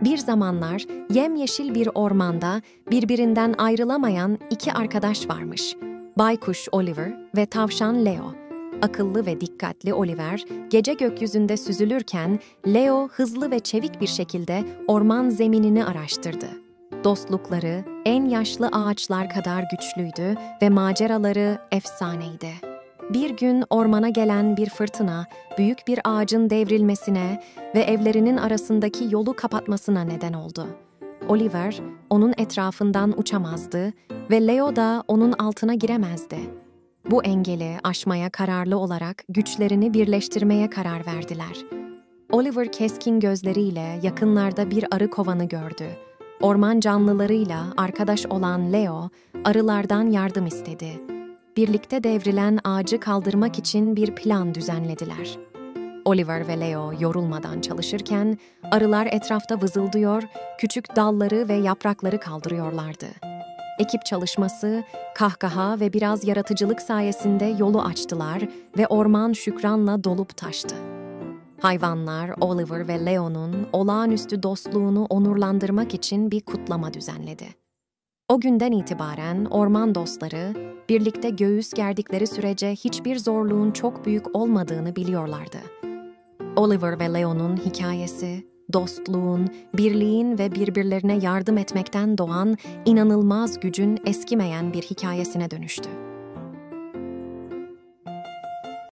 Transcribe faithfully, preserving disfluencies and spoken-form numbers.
Bir zamanlar yemyeşil bir ormanda birbirinden ayrılamayan iki arkadaş varmış. Baykuş Oliver ve tavşan Leo. Akıllı ve dikkatli Oliver, gece gökyüzünde süzülürken Leo hızlı ve çevik bir şekilde orman zeminini araştırdı. Dostlukları en yaşlı ağaçlar kadar güçlüydü ve maceraları efsaneydi. Bir gün ormana gelen bir fırtına, büyük bir ağacın devrilmesine ve evlerinin arasındaki yolu kapatmasına neden oldu. Oliver, onun etrafından uçamazdı ve Leo da onun altına giremezdi. Bu engeli aşmaya kararlı olarak güçlerini birleştirmeye karar verdiler. Oliver keskin gözleriyle yakınlarda bir arı kovanı gördü. Orman canlılarıyla arkadaş olan Leo, arılardan yardım istedi. Birlikte devrilen ağacı kaldırmak için bir plan düzenlediler. Oliver ve Leo yorulmadan çalışırken, arılar etrafta vızıldıyor, küçük dalları ve yaprakları kaldırıyorlardı. Ekip çalışması, kahkaha ve biraz yaratıcılık sayesinde yolu açtılar ve orman şükranla dolup taştı. Hayvanlar, Oliver ve Leo'nun olağanüstü dostluğunu onurlandırmak için bir kutlama düzenledi. O günden itibaren orman dostları, birlikte göğüs gerdikleri sürece hiçbir zorluğun çok büyük olmadığını biliyorlardı. Oliver ve Leo'nun hikayesi, dostluğun, birliğin ve birbirlerine yardım etmekten doğan inanılmaz gücün eskimeyen bir hikayesine dönüştü.